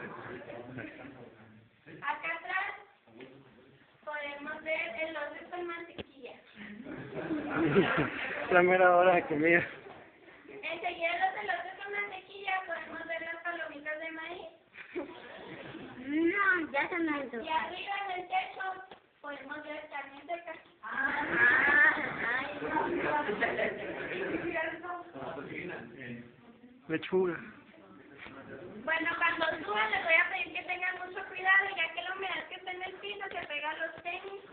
Acá atrás podemos ver elotes con mantequilla. La mera hora de comida. Enseguida los elotes con mantequilla podemos ver las palomitas de maíz. No, ya se me hizo. Y arriba en el techo podemos ver carne seca. Lechuga. Bueno, cuando suban les voy a pedir que tengan mucho cuidado, ya que la humedad que está en el piso se pega a los tenis